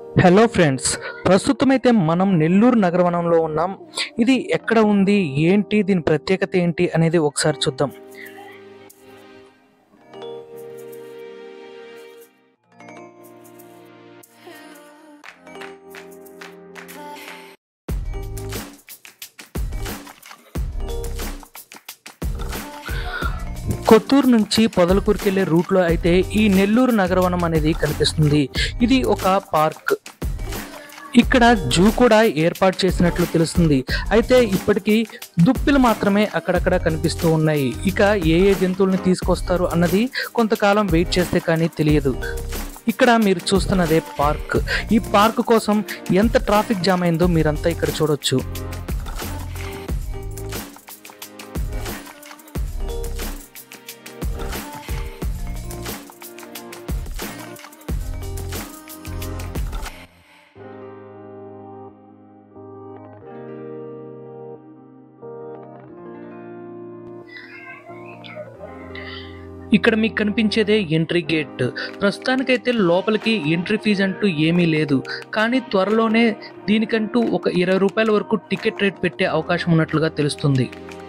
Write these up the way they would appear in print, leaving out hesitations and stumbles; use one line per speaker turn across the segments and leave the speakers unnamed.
Hello friends, ప్రస్తుతమైతే మనం నెల్లూరు నగరవనంలో ఉన్నాం. ఇది ఎక్కడ ఉంది, ఏంటి, దీని ప్రత్యేకత ఏంటి అనేది ఒకసారి చూద్దాం. కొత్తూరు నుంచి పొదలకూరుకి వెళ్ళే రూట్లో అయితే ఈ నెల్లూరు నగరవనం అనేది కనిపిస్తుంది. ఇది ఒక పార్క్. ఇక్కడ జూ కూడా ఏర్పాటు చేసినట్లు తెలుస్తుంది. అయితే ఇప్పటికీ దుప్పిలు మాత్రమే అక్కడక్కడ కనిపిస్తూ ఉన్నాయి. ఇక ఏ ఏ జంతువుల్ని తీసుకొస్తారు అన్నది కొంతకాలం వెయిట్ చేస్తే కానీ తెలియదు. ఇక్కడ మీరు చూస్తున్నదే పార్క్. ఈ పార్క్ కోసం ఎంత ట్రాఫిక్ జామ్ అయిందో మీరంతా ఇక్కడ చూడొచ్చు. ఇక్కడ మీకు కనిపించేదే ఎంట్రీ గేట్. ప్రస్తుతానికైతే లోపలికి ఎంట్రీ ఫీజు అంటూ ఏమీ లేదు, కానీ త్వరలోనే దీనికంటూ ఒక 20 రూపాయల వరకు టికెట్ రేట్ పెట్టే అవకాశం ఉన్నట్లుగా తెలుస్తుంది.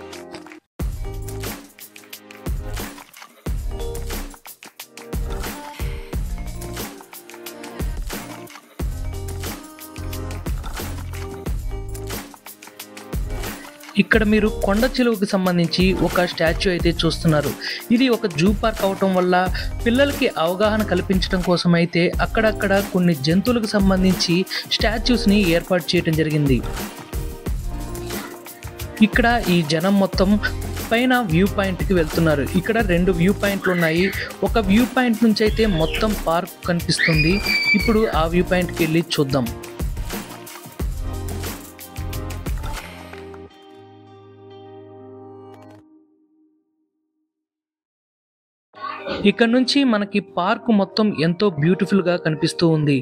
ఇక్కడ మీరు కొండ చిలువకు సంబంధించి ఒక స్టాచ్యూ అయితే చూస్తున్నారు. ఇది ఒక జూ పార్క్ అవటం వల్ల పిల్లలకి అవగాహన కల్పించడం కోసం అయితే అక్కడక్కడ కొన్ని జంతువులకు సంబంధించి స్టాచ్యూస్ని ఏర్పాటు చేయడం జరిగింది. ఇక్కడ ఈ జనం మొత్తం పైన వ్యూ పాయింట్కి వెళ్తున్నారు. ఇక్కడ 2 వ్యూ పాయింట్లు ఉన్నాయి. ఒక వ్యూ పాయింట్ నుంచి అయితే మొత్తం పార్క్ కనిపిస్తుంది. ఇప్పుడు ఆ వ్యూ పాయింట్కి వెళ్ళి చూద్దాం. ఇక్కడ నుంచి మనకి పార్క్ మొత్తం ఎంతో బ్యూటిఫుల్గా కనిపిస్తూ ఉంది.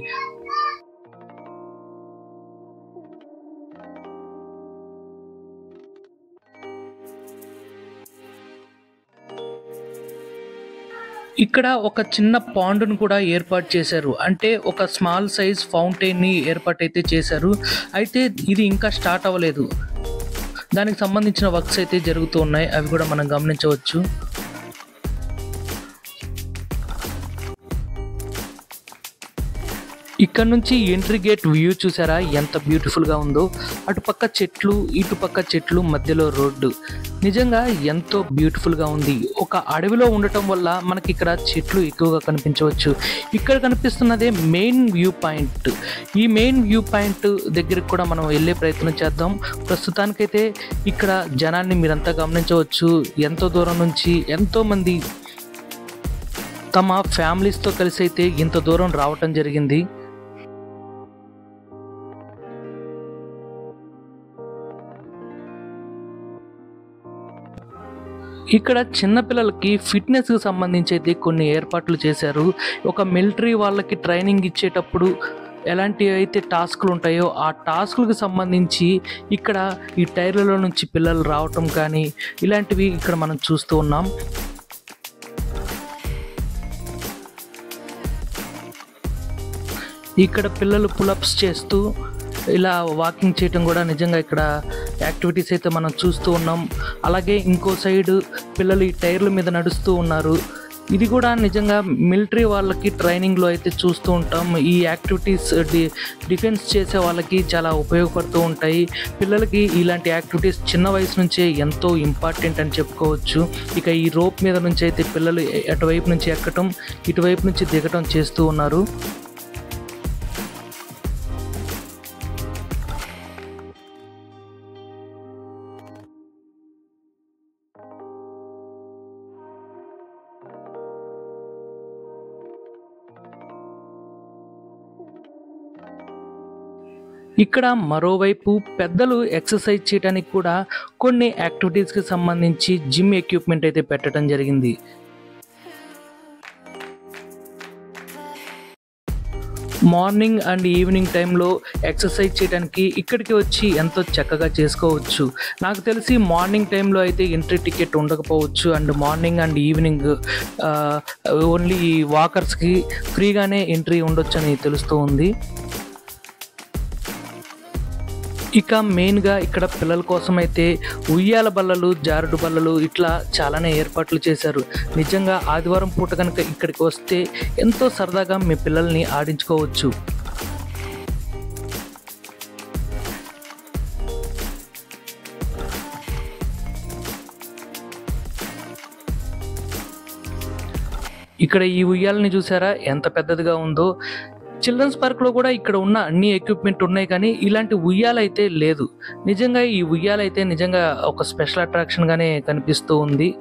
ఇక్కడ ఒక చిన్న పాండును కూడా ఏర్పాటు చేశారు. అంటే ఒక స్మాల్ సైజ్ ఫౌంటైన్ని ఏర్పాటు అయితే చేశారు. అయితే ఇది ఇంకా స్టార్ట్ అవ్వలేదు. దానికి సంబంధించిన వర్క్స్ అయితే జరుగుతూ ఉన్నాయి. అవి కూడా మనం గమనించవచ్చు. ఇక్కడ నుంచి ఎంట్రీ గేట్ వ్యూ చూసారా ఎంత బ్యూటిఫుల్గా ఉందో. అటుపక్క చెట్లు, ఇటుపక్క చెట్లు, మధ్యలో రోడ్డు. నిజంగా ఎంతో బ్యూటిఫుల్గా ఉంది. ఒక అడవిలో ఉండటం వల్ల మనకి ఇక్కడ చెట్లు ఎక్కువగా కనిపించవచ్చు. ఇక్కడ కనిపిస్తున్నదే మెయిన్ వ్యూ పాయింట్. ఈ మెయిన్ వ్యూ పాయింట్ దగ్గరికి కూడా మనం వెళ్ళే ప్రయత్నం చేద్దాం. ప్రస్తుతానికైతే ఇక్కడ జనాన్ని మీరంతా గమనించవచ్చు. ఎంతో దూరం నుంచి ఎంతోమంది తమ ఫ్యామిలీస్తో కలిసి అయితే ఇంత దూరం రావటం జరిగింది. ఇక్కడ చిన్నపిల్లలకి ఫిట్నెస్కి సంబంధించి అయితే కొన్ని ఏర్పాట్లు చేశారు. ఒక మిలిటరీ వాళ్ళకి ట్రైనింగ్ ఇచ్చేటప్పుడు ఎలాంటి అయితే టాస్క్లు ఉంటాయో ఆ టాస్క్లకు సంబంధించి ఇక్కడ ఈ టైర్లలో నుంచి పిల్లలు రావటం కానీ ఇలాంటివి ఇక్కడ మనం చూస్తూ ఉన్నాం. ఇక్కడ పిల్లలు పులప్స్ చేస్తూ ఇలా వాకింగ్ చేయటం కూడా నిజంగా ఇక్కడ యాక్టివిటీస్ అయితే మనం చూస్తూ ఉన్నాం. అలాగే ఇంకో సైడ్ పిల్లలు ఈ టైర్ల మీద నడుస్తూ ఉన్నారు. ఇది కూడా నిజంగా మిలిటరీ వాళ్ళకి ట్రైనింగ్లో అయితే చూస్తూ ఉంటాం. ఈ యాక్టివిటీస్ డిఫెన్స్ చేసే వాళ్ళకి చాలా ఉపయోగపడుతూ ఉంటాయి. పిల్లలకి ఇలాంటి యాక్టివిటీస్ చిన్న వయసు నుంచే ఎంతో ఇంపార్టెంట్ అని చెప్పుకోవచ్చు. ఇక ఈ రోప్ మీద నుంచి అయితే పిల్లలు అటువైపు నుంచి ఎక్కటం, ఇటువైపు నుంచి దిగటం చేస్తూ ఉన్నారు. ఇక్కడ మరోవైపు పెద్దలు ఎక్సర్సైజ్ చేయడానికి కూడా కొన్ని యాక్టివిటీస్కి సంబంధించి జిమ్ ఎక్విప్మెంట్ అయితే పెట్టడం జరిగింది. మార్నింగ్ అండ్ ఈవినింగ్ టైంలో ఎక్సర్సైజ్ చేయడానికి ఇక్కడికి వచ్చి ఎంతో చక్కగా చేసుకోవచ్చు. నాకు తెలిసి మార్నింగ్ టైంలో అయితే ఎంట్రీ టికెట్ ఉండకపోవచ్చు. And morning and evening only వాకర్స్కి ఫ్రీగానే ఎంట్రీ ఉండొచ్చు అని తెలుస్తూ ఉంది. ఇక మెయిన్గా ఇక్కడ పిల్లల కోసం అయితే ఉయ్యాల బల్లలు, జారుడు బల్లలు ఇట్లా చాలానే ఏర్పాట్లు చేశారు. నిజంగా ఆదివారం పూట కనుక ఇక్కడికి వస్తే ఎంతో సరదాగా మీ పిల్లల్ని ఆడించుకోవచ్చు. ఇక్కడ ఈ ఉయ్యాలని చూసారా ఎంత పెద్దదిగా ఉందో. చిల్డ్రన్స్ పార్క్లో కూడా ఇక్కడ ఉన్న అన్ని ఎక్విప్మెంట్ ఉన్నాయి, కానీ ఇలాంటి ఉయ్యాలైతే లేదు. నిజంగా ఈ ఉయ్యాలైతే నిజంగా ఒక స్పెషల్ అట్రాక్షన్గానే కనిపిస్తూ ఉంది.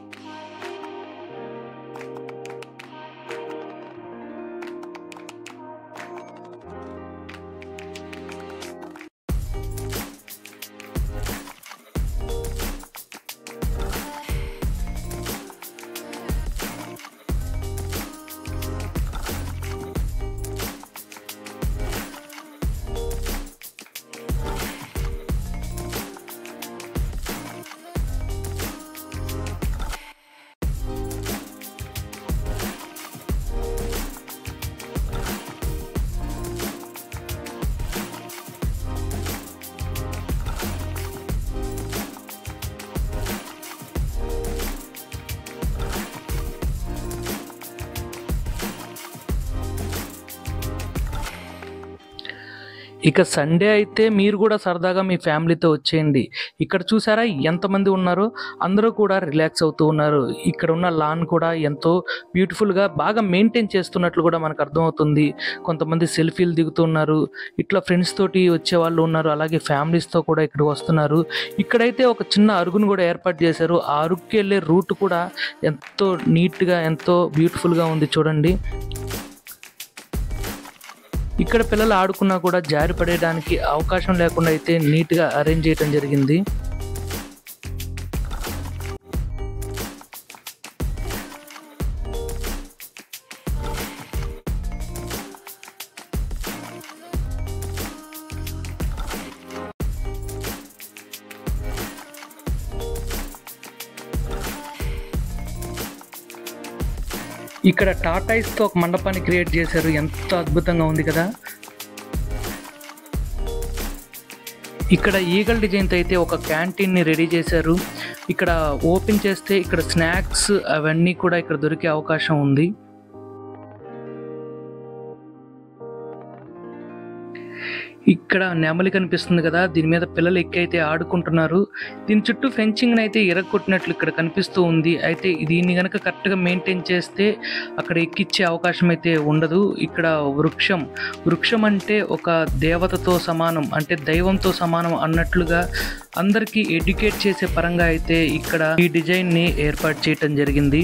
ఇక సండే అయితే మీరు కూడా సరదాగా మీ ఫ్యామిలీతో వచ్చేయండి. ఇక్కడ చూసారా ఎంతమంది ఉన్నారో, అందరూ కూడా రిలాక్స్ అవుతూ ఉన్నారు. ఇక్కడ ఉన్న లాన్ కూడా ఎంతో బ్యూటిఫుల్గా బాగా మెయింటైన్ చేస్తున్నట్లు కూడా మనకు అర్థమవుతుంది. కొంతమంది సెల్ఫీలు దిగుతున్నారు, ఇట్లా ఫ్రెండ్స్ తోటి వచ్చే వాళ్ళు ఉన్నారు, అలాగే ఫ్యామిలీస్తో కూడా ఇక్కడికి వస్తున్నారు. ఇక్కడైతే ఒక చిన్న అరుగును కూడా ఏర్పాటు చేశారు. ఆ అరుగుకి వెళ్ళే రూట్ కూడా ఎంతో నీట్గా ఎంతో బ్యూటిఫుల్గా ఉంది చూడండి. ఇక్కడ పిల్లలు ఆడుకున్నా కూడా జారి పడేయడానికి అవకాశం లేకుండా అయితే నీట్గా అరేంజ్ చేయడం జరిగింది. ఇక్కడ టాటాయిస్తో ఒక మండపాన్ని క్రియేట్ చేశారు. ఎంత అద్భుతంగా ఉంది కదా. ఇక్కడ ఈగల్ డిజైన్తో అయితే ఒక క్యాంటీన్ని రెడీ చేశారు. ఇక్కడ ఓపెన్ చేస్తే ఇక్కడ స్నాక్స్ అవన్నీ కూడా ఇక్కడ దొరికే అవకాశం ఉంది. ఇక్కడ నెమలి కనిపిస్తుంది కదా, దీని మీద పిల్లలు ఎక్కైతే ఆడుకుంటున్నారు. దీని చుట్టూ ఫెన్సింగ్ అయితే ఎరగొట్టినట్లు ఇక్కడ కనిపిస్తూ ఉంది. అయితే దీన్ని కనుక కరెక్ట్గా మెయింటైన్ చేస్తే అక్కడ ఎక్కిచ్చే అవకాశం అయితే ఉండదు. ఇక్కడ వృక్షం అంటే ఒక దేవతతో సమానం, అంటే దైవంతో సమానం అన్నట్లుగా అందరికీ ఎడ్యుకేట్ చేసే పరంగా అయితే ఇక్కడ ఈ డిజైన్ని ఏర్పాటు చేయటం జరిగింది.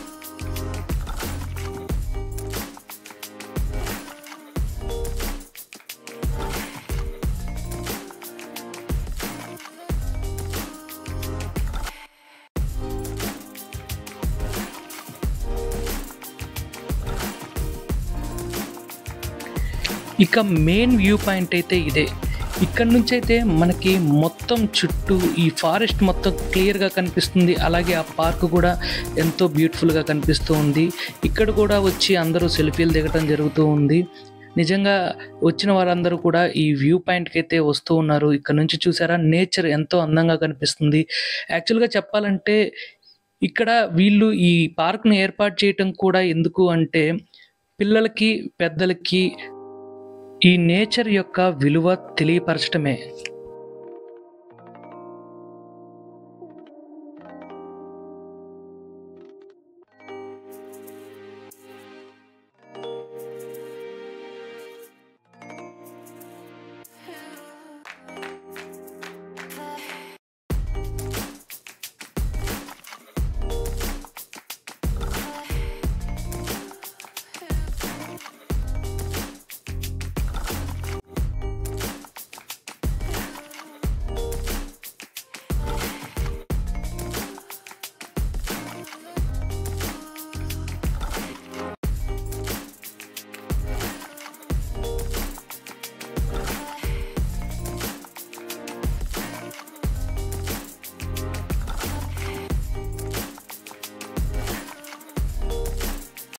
ఇక మెయిన్ వ్యూ పాయింట్ అయితే ఇదే. ఇక్కడ నుంచి అయితే మనకి మొత్తం చుట్టూ ఈ ఫారెస్ట్ మొత్తం క్లియర్గా కనిపిస్తుంది. అలాగే ఆ పార్క్ కూడా ఎంతో బ్యూటిఫుల్గా కనిపిస్తూ ఉంది. ఇక్కడ కూడా వచ్చి అందరూ సెల్ఫీలు దిగటం జరుగుతూ ఉంది. నిజంగా వచ్చిన వారందరూ కూడా ఈ వ్యూ పాయింట్కి అయితే వస్తూ ఉన్నారు. ఇక్కడ నుంచి చూసారా నేచర్ ఎంతో అందంగా కనిపిస్తుంది. యాక్చువల్గా చెప్పాలంటే ఇక్కడ వీళ్ళు ఈ పార్క్ను ఏర్పాటు చేయటం కూడా ఎందుకు అంటే పిల్లలకి పెద్దలకి ఈ నేచర్ యొక్క విలువ తెలియపరచటమే.